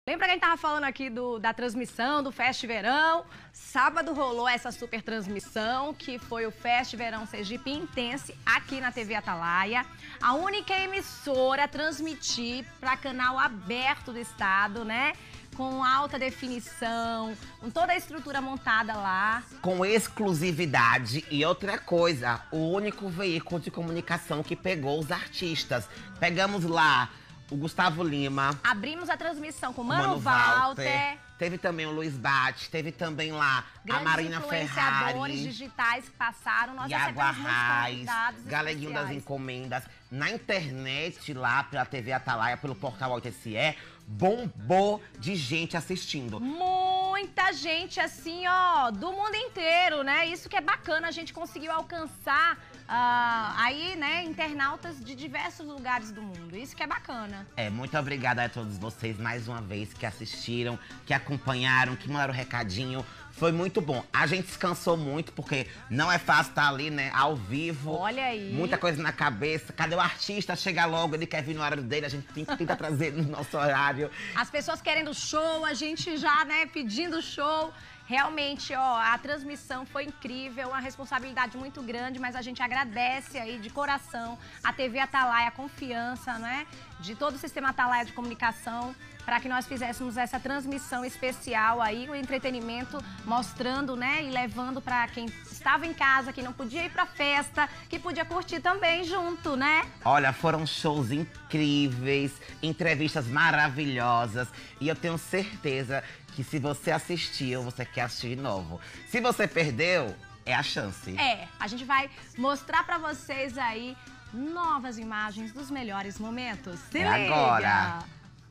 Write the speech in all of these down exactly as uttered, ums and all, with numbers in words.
Lembra que a gente tava falando aqui do, da transmissão do Fest Verão? Sábado rolou essa super transmissão, que foi o Fest Verão Sergipe Intense, aqui na T V Atalaia. A única emissora a transmitir para canal aberto do estado, né? Com alta definição, com toda a estrutura montada lá. Com exclusividade e outra coisa, o único veículo de comunicação que pegou os artistas. Pegamos lá o Gustavo Lima. Abrimos a transmissão com o Mano, Mano Walter. Walter. Teve também o Luiz Bate, teve também lá Grandes a Marina influenciadores Ferrari, digitais que passaram. Nós Iago recebemos muitos Arraes, convidados Galeguinho das especiais. Encomendas. Na internet, lá pela T V Atalaia, pelo portal O T S E, bombou de gente assistindo. Muita gente, assim, ó, do mundo inteiro, né? Isso que é bacana, a gente conseguiu alcançar uh, aí, né, internautas de diversos lugares do mundo. Isso que é bacana. É, muito obrigada a todos vocês mais uma vez que assistiram, que acompanharam, que mandaram recadinho. Foi muito bom. A gente descansou muito, porque não é fácil estar ali, né, ao vivo. Olha aí. Muita coisa na cabeça. Cadê o artista? Chega logo, ele quer vir no horário dele, a gente tenta, tenta trazer no nosso horário. As pessoas querendo show, a gente já, né, pedindo show. Realmente, ó, a transmissão foi incrível, uma responsabilidade muito grande, mas a gente agradece aí de coração a T V Atalaia, a confiança, né, de todo o sistema Atalaia de comunicação, para que nós fizéssemos essa transmissão especial aí, o entretenimento mostrando, né, e levando para quem estava em casa, quem não podia ir para festa, que podia curtir também junto, né? Olha, foram shows incríveis, entrevistas maravilhosas, e eu tenho certeza que se você assistiu, você quer assistir de novo. Se você perdeu, é a chance. É, a gente vai mostrar pra vocês aí novas imagens dos melhores momentos. Se É liga! agora.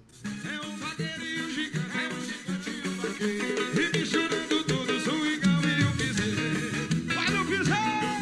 É um vaqueirinho gigante, é um gigantinho vaqueiro, e misturando tudo, swingão e o piseiro. Vai no piseiro!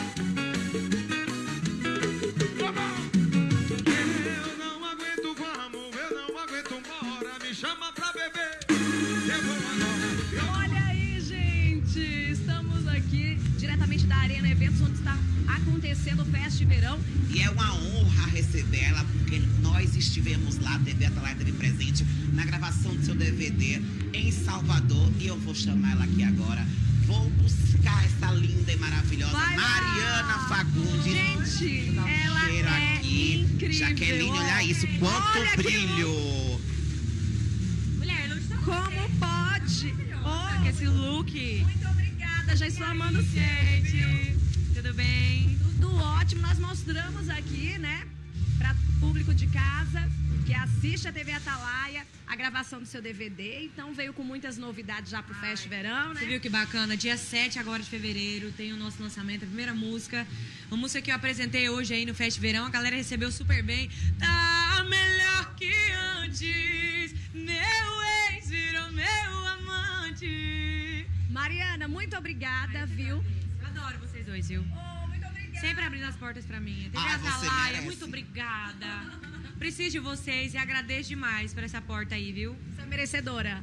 Eu não aguento, vamos, eu não aguento, bora, me chama pra beber. Eu vou agora. Olha aí, gente! Estamos aqui diretamente da Arena Eventos, onde está acontecendo o Fest Verão. E é uma honra recebê-la, porque nós estivemos lá, a T V Atalaia teve presente na gravação do seu D V D em Salvador. E eu vou chamar ela aqui agora. Vou buscar essa linda e maravilhosa Vai lá! Mariana Fagundes. Gente, Dá um ela cheiro é aqui. incrível. Jaqueline, olha isso, quanto Olha que brilho! Mulher, não está Como pode? com esse look. Muito obrigada, já estou amando Gente, tudo bem? Tudo ótimo, nós mostramos aqui, né, para público de casa que assiste a T V Atalaia, a gravação do seu D V D, então veio com muitas novidades já pro Fest Verão, né? Você viu que bacana? Dia sete agora de fevereiro tem o nosso lançamento, a primeira música. Uma música que eu apresentei hoje aí no Fest Verão, a galera recebeu super bem. Tá melhor que antes, meu ex virou meu amante. Mariana, muito obrigada, viu? Eu adoro vocês dois, viu? Oh, muito obrigada. Sempre abrindo as portas pra mim. T V Ah, você Atalaia, merece. muito obrigada. Preciso de vocês e agradeço demais por essa porta aí, viu? Você é merecedora.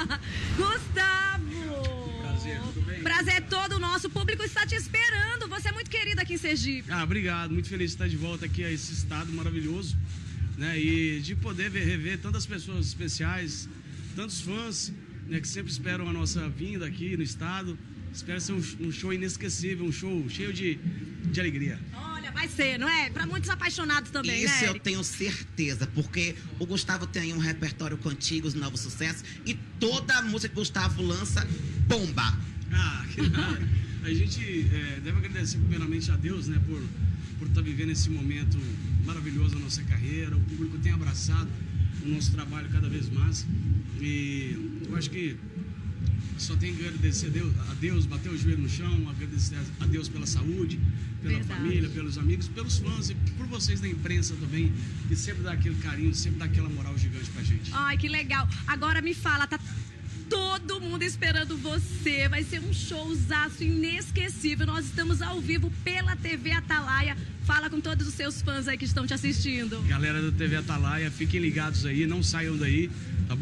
Gustavo! Prazer, tudo bem? Prazer todo o nosso público está te esperando. Você é muito querido aqui em Sergipe. Ah, obrigado, muito feliz de estar de volta aqui a esse estado maravilhoso, né? E de poder ver, rever tantas pessoas especiais, tantos fãs, né, que sempre esperam a nossa vinda aqui no estado. Espero ser um, um show inesquecível, um show cheio de, de alegria. Olha, vai ser, não é? Para muitos apaixonados também, Isso né, eu Eric? tenho certeza, porque o Gustavo tem aí um repertório com antigos, novos sucessos, e toda a música que o Gustavo lança, bomba. Ah, que nada. A gente é, deve agradecer primeiramente a Deus, né, por por estar vivendo esse momento maravilhoso da nossa carreira. O público tem abraçado o nosso trabalho cada vez mais, e eu acho que só tem que agradecer a Deus, a Deus, bater o joelho no chão, agradecer a Deus pela saúde, pela Verdade. família, pelos amigos, pelos fãs e por vocês da imprensa também, que sempre dá aquele carinho, sempre dá aquela moral gigante pra gente. Ai, que legal. Agora me fala, tá todo mundo esperando você. Vai ser um showzaço inesquecível. Nós estamos ao vivo pela T V Atalaia. Fala com todos os seus fãs aí que estão te assistindo. Galera da T V Atalaia, fiquem ligados aí, não saiam daí, tá bom?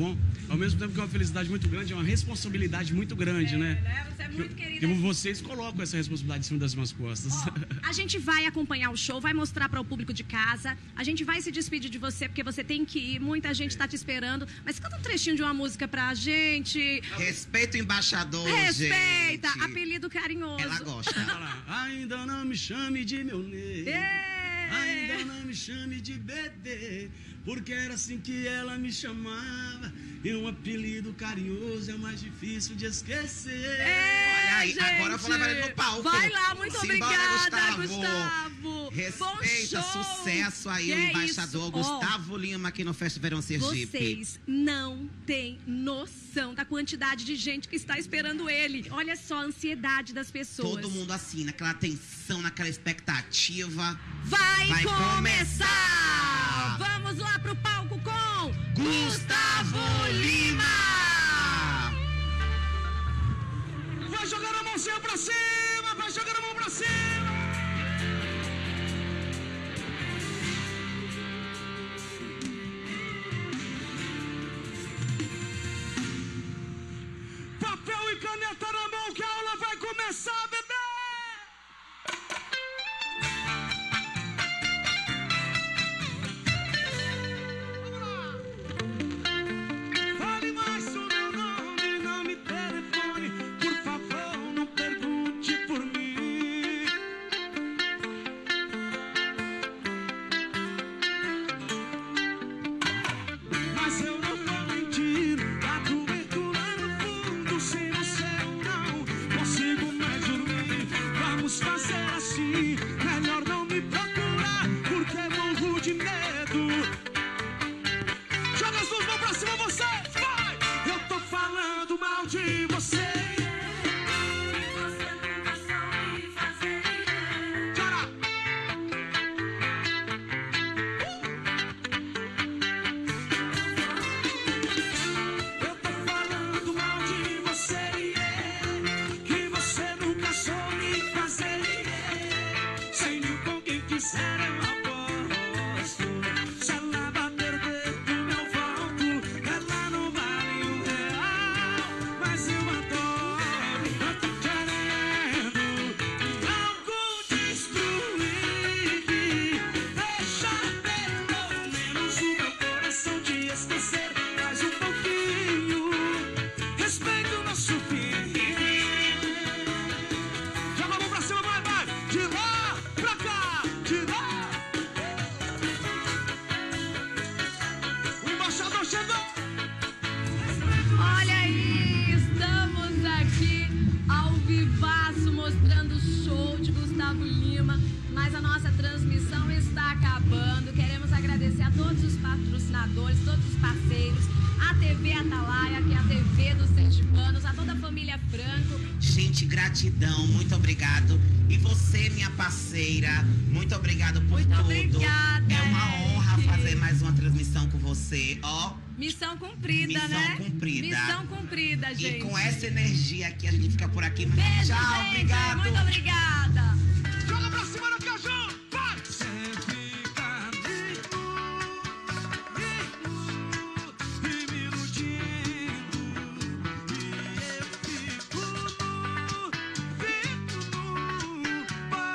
ao mesmo tempo que é uma felicidade muito grande, é uma responsabilidade muito grande, é, né? né? Você é muito querida. Que vocês colocam essa responsabilidade em cima das minhas costas. Ó, a gente vai acompanhar o show, vai mostrar para o público de casa. A gente vai se despedir de você, porque você tem que ir. Muita gente está te esperando. Mas canta um trechinho de uma música pra gente. Respeita o embaixador, Respeita, gente. apelido carinhoso. Ela gosta. Ainda não me chame de meu Ney. É. Ainda não me chame de bebê, porque era assim que ela me chamava. E um apelido carinhoso é mais difícil de esquecer. É, Olha aí, gente. agora eu vou levar ele no palco. Vai lá, muito Simbora, obrigada, Gustavo. Gustavo. Respeita, Bom show. sucesso aí, Que o é embaixador isso? Gustavo Ó, Lima aqui no Festa Verão Sergipe. vocês não têm noção da quantidade de gente que está esperando ele. Olha só a ansiedade das pessoas. Todo mundo assim, naquela tensão, naquela expectativa. Vai, Vai começar! começar! Vamos lá pro palco com Gustavo Lima! Vai jogar a mãozinha pra cima, vai jogar a mão pra cima. Papel e caneta na mão que a aula vai começar, bebê! Fale mais o meu nome, nome e telefone. Por favor, não pergunte por mim. Mas eu não vou mentir, tá doendo lá no fundo. Se você não consigo mais dormir, vamos fazer assim. Melhor não me procurar, porque morro de medo. Joga as duas mãos pra cima, vocês, vai! Eu tô falando mal de você. Chora! Eu tô falando mal de você, que você nunca soube fazer. Sem mim com quem quiser eu aposto. Se ela bater dedo eu volto. Ela não vale um real, mas eu adoro. Eu tô querendo algo destruir. Deixa pelo menos o meu coração te esquecer. Mais um pouquinho, respeita o nosso fim. Joga a mão pra cima, vai, vai. De lá pra cá, de lá. O embaixador chegou. Olha aí, estamos aqui ao vivaço mostrando o show de Gustavo Lima, mas a nossa transmissão está acabando. Queremos agradecer a todos os patrocinadores, todos os parceiros, a T V Atalaia, que é a T V dos sergipanos, a toda a família Franco. Gente, gratidão, muito obrigado. E você, minha parceira, muito obrigado por Muito tudo. obrigada, É uma honra Eric. fazer mais uma transmissão com você, ó. Missão cumprida, Missão né? cumprida. Missão cumprida, gente. E com essa energia aqui a gente fica por aqui. Beijo, Tchau, gente. obrigado. Muito obrigada. Joga pra cima no caju, vai! Cê fica e me iludindo. E eu fico nu, fico nu,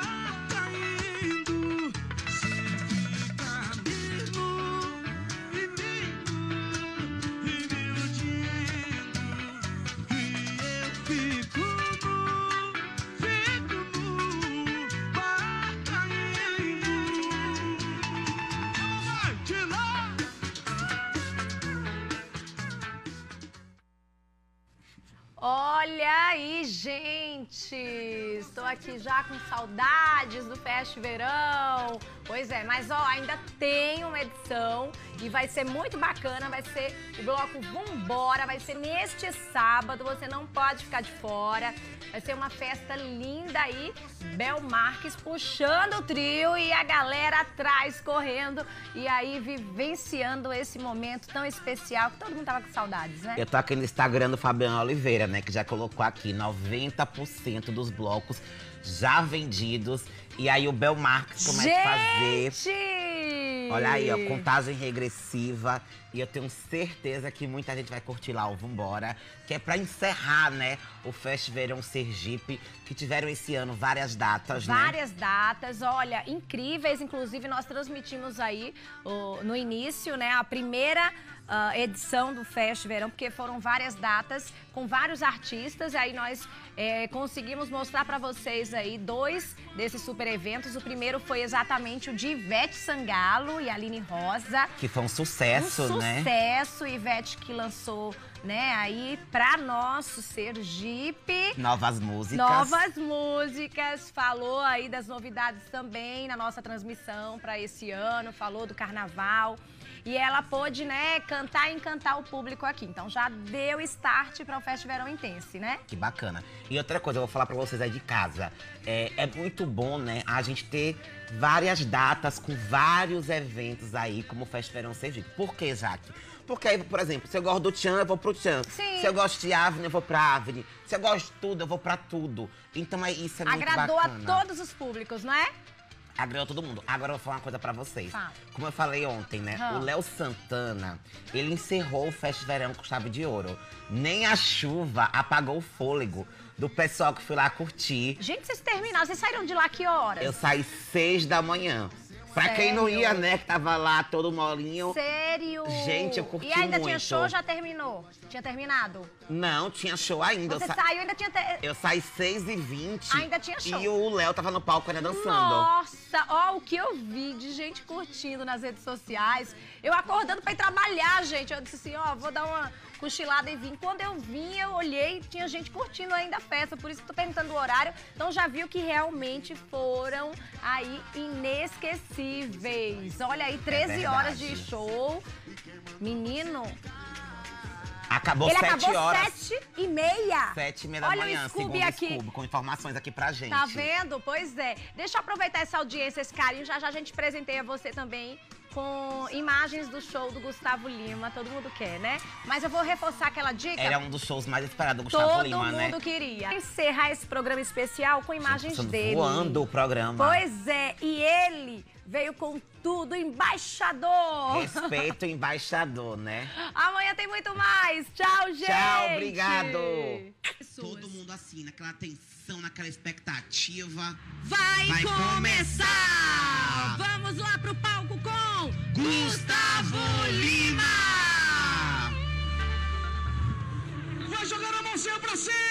caindo. Cê fica nu e me e me iludindo. E eu fico nu, fico nu, caindo. Vai, de lá! Olha aí, gente! Estou aqui já com saudades do Fest Verão. Pois é, mas ó, ainda tem uma edição e vai ser muito bacana. Vai ser o bloco Vambora, vai ser neste sábado. Você não pode ficar de fora. Vai ser uma festa linda aí. Bel Marques puxando o trio e a galera atrás correndo. E aí vivenciando esse momento tão especial que todo mundo tava com saudades, né? Eu tô aqui no Instagram do Fabiano Oliveira, né? Que já colocou aqui noventa por cento dos blocos já vendidos. E aí o Bel Marques começa a fazer. Gente! Olha aí, ó, contagem regressiva. E eu tenho certeza que muita gente vai curtir lá o Vambora, que é pra encerrar, né, o Fest Verão Sergipe, que tiveram esse ano várias datas, né? Várias datas, olha, incríveis. Inclusive, nós transmitimos aí o, no início, né, a primeira uh, edição do Fest Verão, porque foram várias datas com vários artistas. E aí nós é, conseguimos mostrar pra vocês aí dois desses super eventos. O primeiro foi exatamente o de Ivete Sangalo e Aline Rosa. Que foi um sucesso, um né? Sucesso, Ivete que lançou, né, aí pra nosso Sergipe. Novas músicas. Novas músicas, falou aí das novidades também na nossa transmissão pra esse ano, falou do carnaval. E ela pôde, né, cantar e encantar o público aqui. Então já deu start para o Fest Verão Intense, né? Que bacana. E outra coisa, eu vou falar pra vocês aí de casa. É, é muito bom, né, a gente ter várias datas com vários eventos aí, como o Fest Verão Sergipe. Por quê, Jaque? Porque aí, por exemplo, se eu gosto do Tchan, eu vou pro Tchan. Sim. Se eu gosto de Avni, eu vou pra Avni. Se eu gosto de tudo, eu vou pra tudo. Então é, isso é muito Agradou bacana. a todos os públicos, não é? Agradou todo mundo. Agora eu vou falar uma coisa pra vocês. Fala. Como eu falei ontem, né? Hum. O Léo Santana, ele encerrou o Fest Verão com chave de ouro. Nem a chuva apagou o fôlego do pessoal que foi lá curtir. Gente, vocês terminaram, vocês saíram de lá que horas? Eu saí seis da manhã. Pra quem não Sério? ia, né, que tava lá todo molinho. Sério? Gente, eu curti E ainda muito. tinha show, já terminou? Tinha terminado? Não, tinha show ainda. Você eu, sa... saiu, ainda tinha... Te... eu saí seis e vinte. Ainda tinha show. E o Léo tava no palco ainda dançando. Nossa, ó, o que eu vi de gente curtindo nas redes sociais. Eu acordando pra ir trabalhar, gente. Eu disse assim, ó, vou dar uma cochilada e vim. Quando eu vim, eu olhei, tinha gente curtindo ainda a festa. Por isso que tô perguntando o horário. Então já viu que realmente foram aí inesquecíveis. Olha aí, treze É horas de show. Menino, Acabou ele sete acabou horas. sete e meia. Sete e meia da Olha manhã, o Scooby segundo aqui. o Scooby, com informações aqui pra gente. Tá vendo? Pois é. Deixa eu aproveitar essa audiência, esse carinho. Já já a gente presenteia você também com imagens do show do Gustavo Lima. Todo mundo quer, né? Mas eu vou reforçar aquela dica. Era um dos shows mais esperados do Gustavo Todo Lima, né? mundo queria. Encerrar esse programa especial com imagens Gente, dele. voando o programa. Pois é. E ele veio com tudo, embaixador. Respeito o embaixador, né? Amanhã tem muito mais. Tchau, gente. Tchau, obrigado. Todo mundo assim, naquela tensão, naquela expectativa. Vai, Vai começar! começar! Vamos lá pro palco com Gustavo Lima! Vai jogar a mãozinha pra cima!